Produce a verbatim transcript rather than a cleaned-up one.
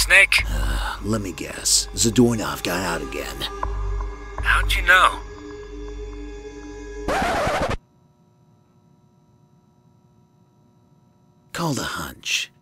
Snake? Uh, let me guess. Zadornov got out again. How'd you know? Called a hunch.